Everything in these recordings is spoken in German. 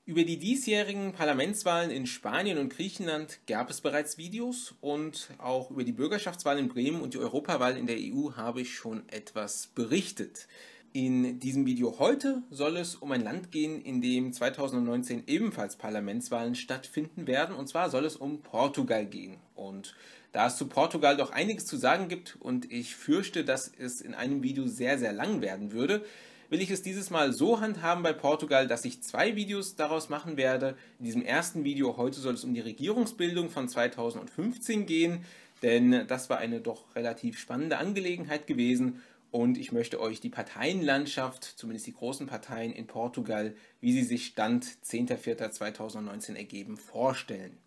Über die diesjährigen Parlamentswahlen in Spanien und Griechenland gab es bereits Videos und auch über die Bürgerschaftswahl in Bremen und die Europawahl in der EU habe ich schon etwas berichtet. In diesem Video heute soll es um ein Land gehen, in dem 2019 ebenfalls Parlamentswahlen stattfinden werden, und zwar soll es um Portugal gehen. Und da es zu Portugal doch einiges zu sagen gibt und ich fürchte, dass es in einem Video sehr, sehr lang werden würde, will ich es dieses Mal so handhaben bei Portugal, dass ich zwei Videos daraus machen werde. In diesem ersten Video heute soll es um die Regierungsbildung von 2015 gehen, denn das war eine doch relativ spannende Angelegenheit gewesen und ich möchte euch die Parteienlandschaft, zumindest die großen Parteien in Portugal, wie sie sich Stand 10.04.2019 ergeben, vorstellen.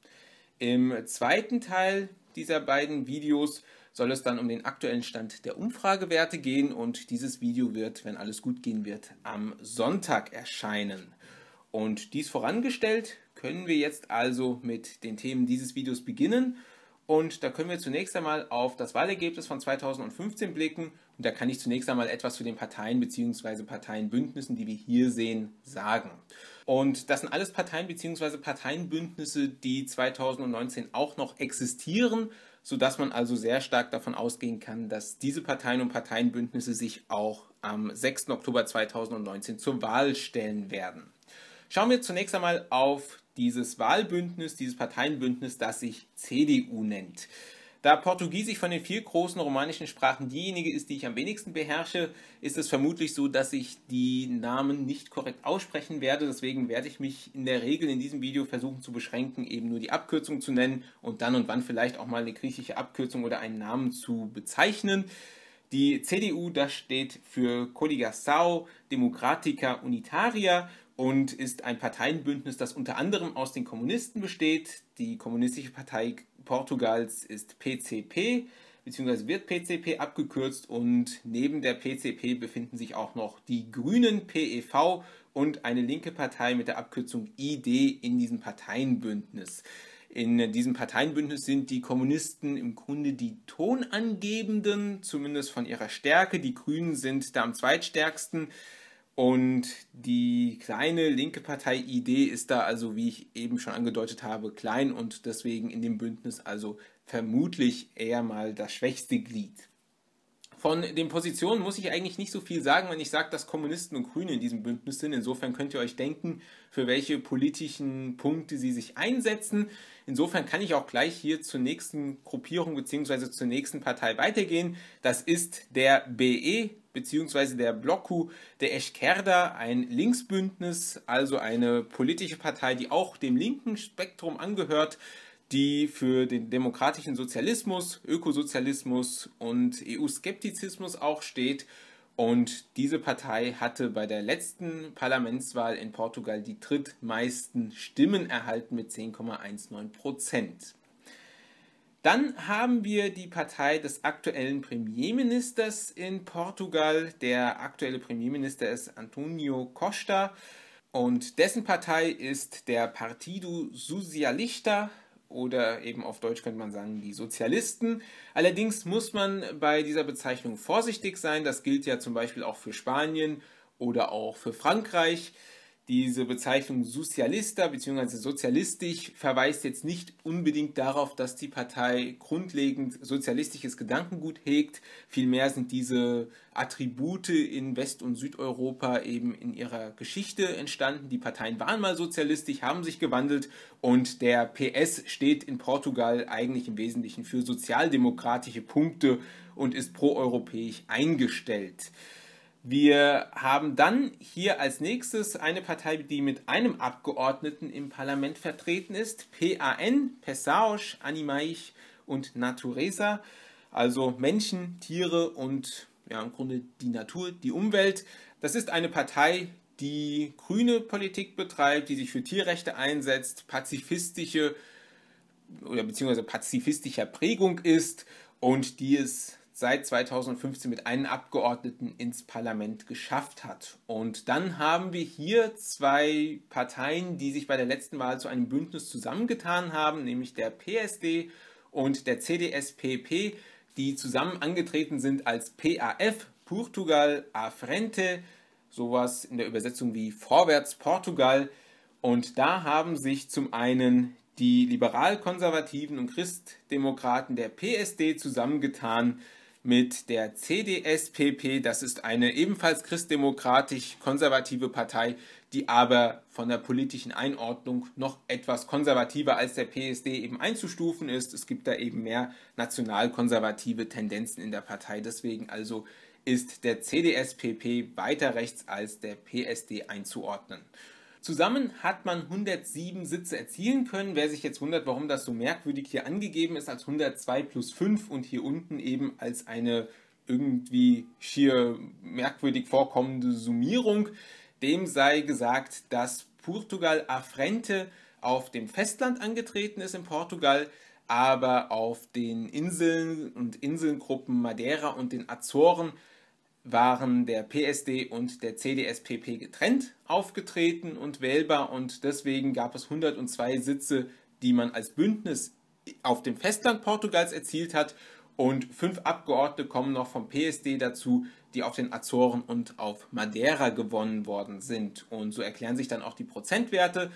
Im zweiten Teil dieser beiden Videos soll es dann um den aktuellen Stand der Umfragewerte gehen und dieses Video wird, wenn alles gut gehen wird, am Sonntag erscheinen. Und dies vorangestellt, können wir jetzt also mit den Themen dieses Videos beginnen. Und da können wir zunächst einmal auf das Wahlergebnis von 2015 blicken. Und da kann ich zunächst einmal etwas zu den Parteien bzw. Parteienbündnissen, die wir hier sehen, sagen. Und das sind alles Parteien bzw. Parteienbündnisse, die 2019 auch noch existieren, sodass man also sehr stark davon ausgehen kann, dass diese Parteien und Parteienbündnisse sich auch am 6. Oktober 2019 zur Wahl stellen werden. Schauen wir zunächst einmal auf dieses Wahlbündnis, dieses Parteienbündnis, das sich CDU nennt. Da Portugiesisch von den vier großen romanischen Sprachen diejenige ist, die ich am wenigsten beherrsche, ist es vermutlich so, dass ich die Namen nicht korrekt aussprechen werde. Deswegen werde ich mich in der Regel in diesem Video versuchen zu beschränken, eben nur die Abkürzung zu nennen und dann und wann vielleicht auch mal eine griechische Abkürzung oder einen Namen zu bezeichnen. Die CDU, das steht für Coligação Democrática Unitária und ist ein Parteienbündnis, das unter anderem aus den Kommunisten besteht. Die Kommunistische Partei Portugals ist PCP, beziehungsweise wird PCP abgekürzt, und neben der PCP befinden sich auch noch die Grünen, PEV, und eine linke Partei mit der Abkürzung ID in diesem Parteienbündnis. In diesem Parteienbündnis sind die Kommunisten im Grunde die Tonangebenden, zumindest von ihrer Stärke. Die Grünen sind da am zweitstärksten. Und die kleine linke Partei ID ist da also, wie ich eben schon angedeutet habe, klein und deswegen in dem Bündnis also vermutlich eher mal das schwächste Glied. Von den Positionen muss ich eigentlich nicht so viel sagen, wenn ich sage, dass Kommunisten und Grüne in diesem Bündnis sind. Insofern könnt ihr euch denken, für welche politischen Punkte sie sich einsetzen. Insofern kann ich auch gleich hier zur nächsten Gruppierung bzw. zur nächsten Partei weitergehen. Das ist der BE bzw. der Bloco de Esquerda, ein Linksbündnis, also eine politische Partei, die auch dem linken Spektrum angehört, die für den demokratischen Sozialismus, Ökosozialismus und EU-Skeptizismus auch steht. Und diese Partei hatte bei der letzten Parlamentswahl in Portugal die drittmeisten Stimmen erhalten mit 10,19%. Dann haben wir die Partei des aktuellen Premierministers in Portugal. Der aktuelle Premierminister ist António Costa und dessen Partei ist der Partido Socialista, oder eben auf Deutsch könnte man sagen, die Sozialisten. Allerdings muss man bei dieser Bezeichnung vorsichtig sein. Das gilt ja zum Beispiel auch für Spanien oder auch für Frankreich. Diese Bezeichnung Socialista bzw. sozialistisch verweist jetzt nicht unbedingt darauf, dass die Partei grundlegend sozialistisches Gedankengut hegt. Vielmehr sind diese Attribute in West- und Südeuropa eben in ihrer Geschichte entstanden. Die Parteien waren mal sozialistisch, haben sich gewandelt, und der PS steht in Portugal eigentlich im Wesentlichen für sozialdemokratische Punkte und ist proeuropäisch eingestellt. Wir haben dann hier als nächstes eine Partei, die mit einem Abgeordneten im Parlament vertreten ist, PAN, Pessoas, Animais und Natureza, also Menschen, Tiere und ja, im Grunde die Natur, die Umwelt. Das ist eine Partei, die grüne Politik betreibt, die sich für Tierrechte einsetzt, pazifistische oder beziehungsweise pazifistischer Prägung ist und die es seit 2015 mit einem Abgeordneten ins Parlament geschafft hat. Und dann haben wir hier zwei Parteien, die sich bei der letzten Wahl zu einem Bündnis zusammengetan haben, nämlich der PSD und der CDS-PP, die zusammen angetreten sind als PAF, Portugal à Frente, sowas in der Übersetzung wie Vorwärts Portugal. Und da haben sich zum einen die Liberal-Konservativen und Christdemokraten der PSD zusammengetan mit der CDS-PP. Das ist eine ebenfalls christdemokratisch-konservative Partei, die aber von der politischen Einordnung noch etwas konservativer als der PSD eben einzustufen ist. Es gibt da eben mehr nationalkonservative Tendenzen in der Partei. Deswegen also ist der CDS-PP weiter rechts als der PSD einzuordnen. Zusammen hat man 107 Sitze erzielen können. Wer sich jetzt wundert, warum das so merkwürdig hier angegeben ist als 102 plus 5 und hier unten eben als eine irgendwie schier merkwürdig vorkommende Summierung, dem sei gesagt, dass Portugal à Frente auf dem Festland angetreten ist in Portugal, aber auf den Inseln und Inselgruppen Madeira und den Azoren waren der PSD und der CDS-PP getrennt aufgetreten und wählbar und deswegen gab es 102 Sitze, die man als Bündnis auf dem Festland Portugals erzielt hat und 5 Abgeordnete kommen noch vom PSD dazu, die auf den Azoren und auf Madeira gewonnen worden sind. Und so erklären sich dann auch die Prozentwerte.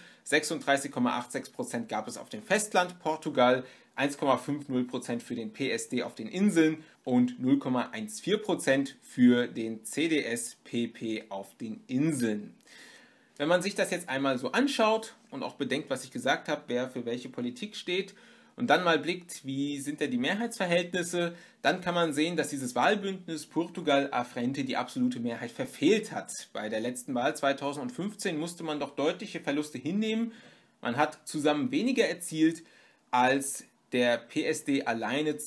36,86% gab es auf dem Festland Portugal, 1,50% für den PSD auf den Inseln und 0,14% für den CDS-PP auf den Inseln. Wenn man sich das jetzt einmal so anschaut und auch bedenkt, was ich gesagt habe, wer für welche Politik steht, und dann mal blickt, wie sind denn die Mehrheitsverhältnisse, dann kann man sehen, dass dieses Wahlbündnis Portugal à Frente die absolute Mehrheit verfehlt hat. Bei der letzten Wahl 2015 musste man doch deutliche Verluste hinnehmen. Man hat zusammen weniger erzielt als der PSD alleine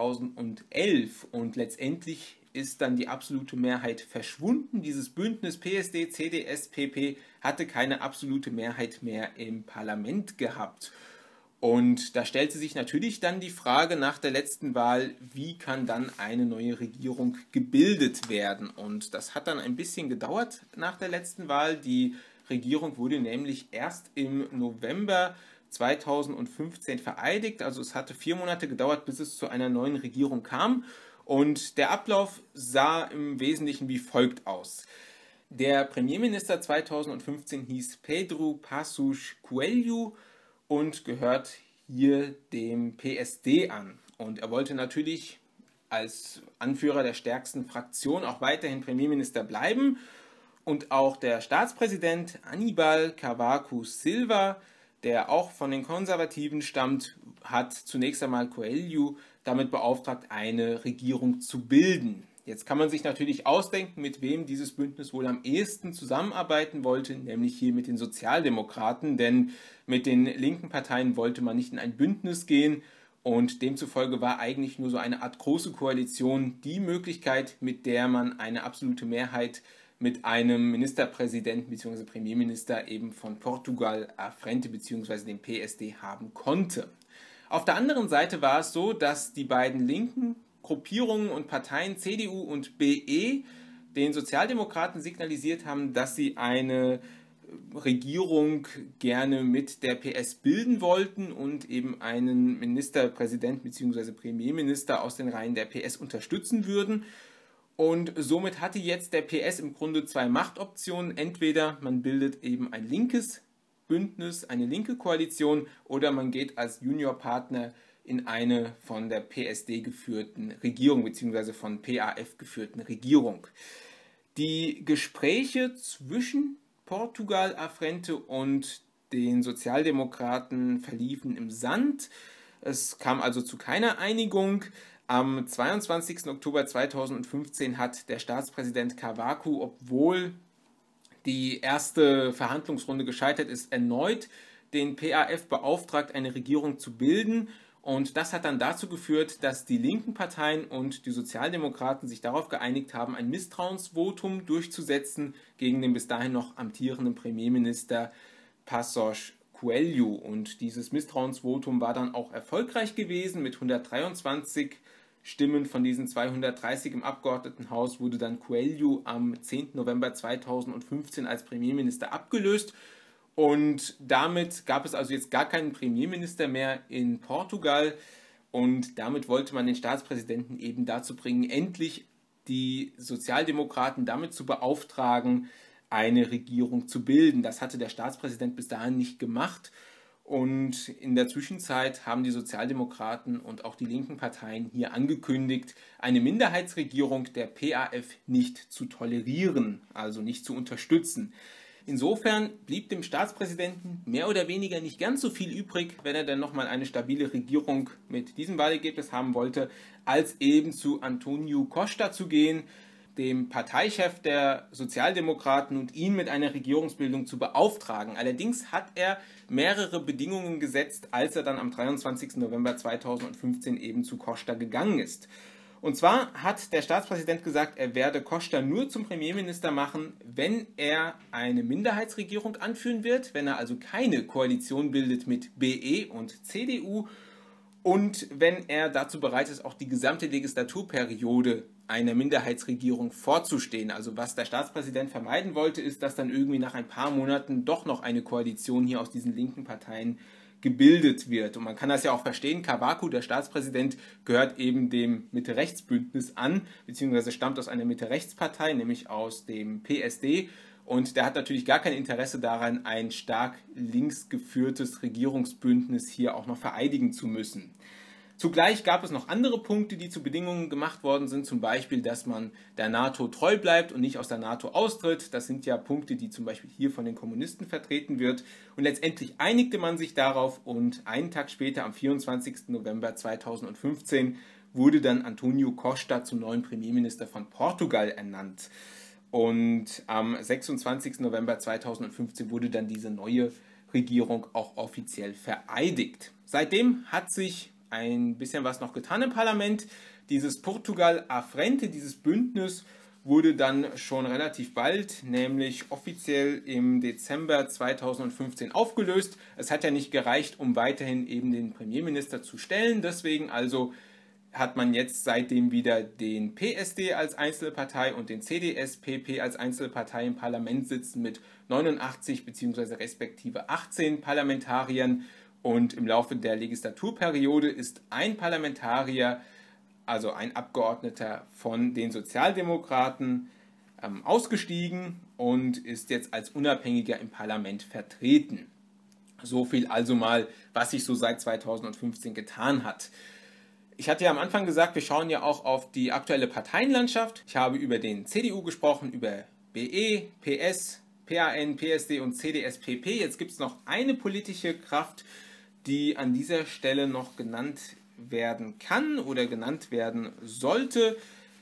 2011 und letztendlich ist dann die absolute Mehrheit verschwunden. Dieses Bündnis PSD, CDS, PP hatte keine absolute Mehrheit mehr im Parlament gehabt. Und da stellte sich natürlich dann die Frage nach der letzten Wahl, wie kann dann eine neue Regierung gebildet werden? Und das hat dann ein bisschen gedauert nach der letzten Wahl. Die Regierung wurde nämlich erst im November 2015 vereidigt. Also es hatte 4 Monate gedauert, bis es zu einer neuen Regierung kam. Und der Ablauf sah im Wesentlichen wie folgt aus. Der Premierminister 2015 hieß Pedro Passos Coelho und gehört hier dem PSD an. Und er wollte natürlich als Anführer der stärksten Fraktion auch weiterhin Premierminister bleiben. Und auch der Staatspräsident Aníbal Cavaco Silva, der auch von den Konservativen stammt, hat zunächst einmal Coelho damit beauftragt, eine Regierung zu bilden. Jetzt kann man sich natürlich ausdenken, mit wem dieses Bündnis wohl am ehesten zusammenarbeiten wollte, nämlich hier mit den Sozialdemokraten, denn mit den linken Parteien wollte man nicht in ein Bündnis gehen und demzufolge war eigentlich nur so eine Art große Koalition die Möglichkeit, mit der man eine absolute Mehrheit mit einem Ministerpräsidenten bzw. Premierminister eben von Portugal à Frente bzw. dem PSD haben konnte. Auf der anderen Seite war es so, dass die beiden linken Gruppierungen und Parteien CDU und BE den Sozialdemokraten signalisiert haben, dass sie eine Regierung gerne mit der PS bilden wollten und eben einen Ministerpräsident bzw. Premierminister aus den Reihen der PS unterstützen würden. Und somit hatte jetzt der PS im Grunde 2 Machtoptionen. Entweder man bildet eben ein linkes Bündnis, eine linke Koalition, oder man geht als Juniorpartner in eine von der PSD geführten Regierung bzw. von PAF geführten Regierung. Die Gespräche zwischen Portugal à Frente und den Sozialdemokraten verliefen im Sand. Es kam also zu keiner Einigung. Am 22. Oktober 2015 hat der Staatspräsident Cavaco, obwohl die erste Verhandlungsrunde gescheitert ist, erneut den PAF beauftragt, eine Regierung zu bilden. Und das hat dann dazu geführt, dass die linken Parteien und die Sozialdemokraten sich darauf geeinigt haben, ein Misstrauensvotum durchzusetzen gegen den bis dahin noch amtierenden Premierminister Passos Coelho. Und dieses Misstrauensvotum war dann auch erfolgreich gewesen. Mit 123 Stimmen von diesen 230 im Abgeordnetenhaus wurde dann Coelho am 10. November 2015 als Premierminister abgelöst. Und damit gab es also jetzt gar keinen Premierminister mehr in Portugal und damit wollte man den Staatspräsidenten eben dazu bringen, endlich die Sozialdemokraten damit zu beauftragen, eine Regierung zu bilden. Das hatte der Staatspräsident bis dahin nicht gemacht. Und in der Zwischenzeit haben die Sozialdemokraten und auch die linken Parteien hier angekündigt, eine Minderheitsregierung der PAF nicht zu tolerieren, also nicht zu unterstützen. Insofern blieb dem Staatspräsidenten mehr oder weniger nicht ganz so viel übrig, wenn er dann nochmal eine stabile Regierung mit diesem Wahlergebnis haben wollte, als eben zu Antonio Costa zu gehen, dem Parteichef der Sozialdemokraten, und ihn mit einer Regierungsbildung zu beauftragen. Allerdings hat er mehrere Bedingungen gesetzt, als er dann am 23. November 2015 eben zu Costa gegangen ist. Und zwar hat der Staatspräsident gesagt, er werde Costa nur zum Premierminister machen, wenn er eine Minderheitsregierung anführen wird, wenn er also keine Koalition bildet mit BE und CDU und wenn er dazu bereit ist, auch die gesamte Legislaturperiode einer Minderheitsregierung vorzustehen. Also was der Staatspräsident vermeiden wollte, ist, dass dann irgendwie nach ein paar Monaten doch noch eine Koalition hier aus diesen linken Parteien gebildet wird. Und man kann das ja auch verstehen, Cavaco, der Staatspräsident, gehört eben dem Mitte-Rechts-Bündnis an, beziehungsweise stammt aus einer Mitte-Rechts-Partei, nämlich aus dem PSD. Und der hat natürlich gar kein Interesse daran, ein stark links geführtes Regierungsbündnis hier auch noch vereidigen zu müssen. Zugleich gab es noch andere Punkte, die zu Bedingungen gemacht worden sind, zum Beispiel, dass man der NATO treu bleibt und nicht aus der NATO austritt. Das sind ja Punkte, die zum Beispiel hier von den Kommunisten vertreten wird. Und letztendlich einigte man sich darauf und einen Tag später, am 24. November 2015, wurde dann Antonio Costa zum neuen Premierminister von Portugal ernannt. Und am 26. November 2015 wurde dann diese neue Regierung auch offiziell vereidigt. Seitdem hat sich ein bisschen was noch getan im Parlament. Dieses Portugal à Frente, dieses Bündnis, wurde dann schon relativ bald, nämlich offiziell im Dezember 2015 aufgelöst. Es hat ja nicht gereicht, um weiterhin eben den Premierminister zu stellen. Deswegen also hat man jetzt seitdem wieder den PSD als Einzelpartei und den CDS-PP als Einzelpartei im Parlament sitzen mit 89 bzw. respektive 18 Parlamentariern. Und im Laufe der Legislaturperiode ist ein Parlamentarier, also ein Abgeordneter von den Sozialdemokraten, ausgestiegen und ist jetzt als Unabhängiger im Parlament vertreten. So viel also mal, was sich so seit 2015 getan hat. Ich hatte ja am Anfang gesagt, wir schauen ja auch auf die aktuelle Parteienlandschaft. Ich habe über den CDU gesprochen, über BE, PS, PAN, PSD und CDS-PP. Jetzt gibt es noch eine politische Kraft, die an dieser Stelle noch genannt werden kann oder genannt werden sollte,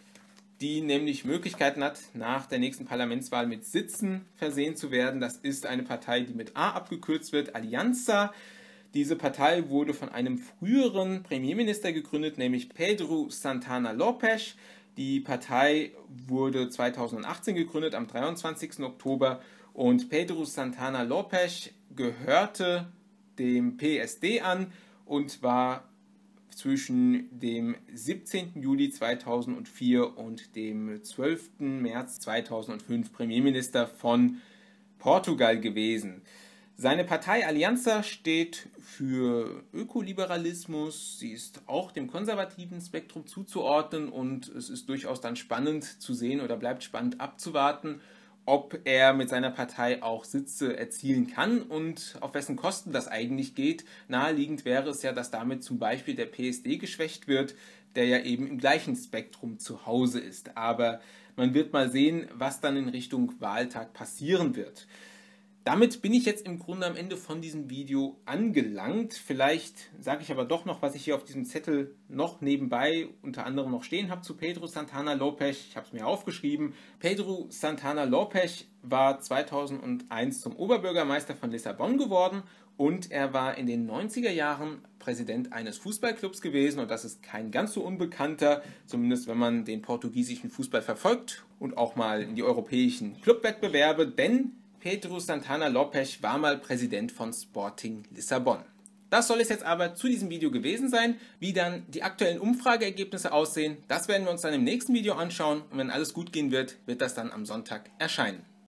die nämlich Möglichkeiten hat, nach der nächsten Parlamentswahl mit Sitzen versehen zu werden. Das ist eine Partei, die mit A abgekürzt wird, Aliança. Diese Partei wurde von einem früheren Premierminister gegründet, nämlich Pedro Santana Lopes. Die Partei wurde 2018 gegründet, am 23. Oktober. Und Pedro Santana Lopes gehörte dem PSD an und war zwischen dem 17. Juli 2004 und dem 12. März 2005 Premierminister von Portugal gewesen. Seine Partei Aliança steht für Ökoliberalismus, sie ist auch dem konservativen Spektrum zuzuordnen und es ist durchaus dann spannend zu sehen oder bleibt spannend abzuwarten, ob er mit seiner Partei auch Sitze erzielen kann und auf wessen Kosten das eigentlich geht. Naheliegend wäre es ja, dass damit zum Beispiel der PSD geschwächt wird, der ja eben im gleichen Spektrum zu Hause ist. Aber man wird mal sehen, was dann in Richtung Wahltag passieren wird. Damit bin ich jetzt im Grunde am Ende von diesem Video angelangt. Vielleicht sage ich aber doch noch, was ich hier auf diesem Zettel noch nebenbei unter anderem noch stehen habe zu Pedro Santana Lopes. Ich habe es mir aufgeschrieben. Pedro Santana Lopes war 2001 zum Oberbürgermeister von Lissabon geworden und er war in den 90er Jahren Präsident eines Fußballclubs gewesen und das ist kein ganz so unbekannter, zumindest wenn man den portugiesischen Fußball verfolgt und auch mal in die europäischen Clubwettbewerbe, denn Pedro Santana Lopes war mal Präsident von Sporting Lissabon. Das soll es jetzt aber zu diesem Video gewesen sein. Wie dann die aktuellen Umfrageergebnisse aussehen, das werden wir uns dann im nächsten Video anschauen und wenn alles gut gehen wird, wird das dann am Sonntag erscheinen.